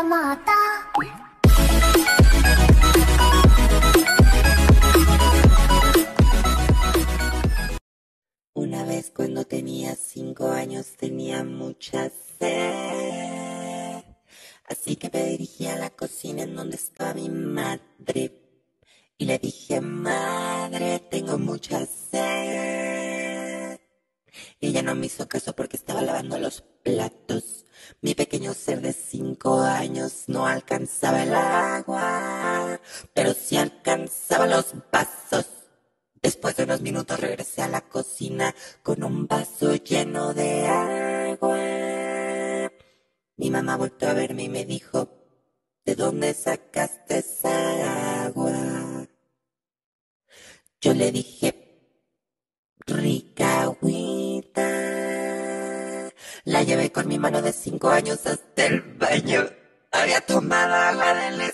mata. Una vez cuando tenía 5 años tenía mucha sed, así que me dirigí a la cocina en donde estaba mi madre y le dije: madre, tengo mucha sed. Y ella no me hizo caso porque estaba lavando los platos. Mi pequeño ser de 5 años no alcanzaba el agua, pero sí alcanzaba los vasos. Después de unos minutos regresé a la cocina con un vaso lleno de agua. Mi mamá volvió a verme y me dijo: ¿de dónde sacaste esa agua? Yo le dije: rica agüita. La llevé con mi mano de 5 años hasta el baño. Había tomado agua del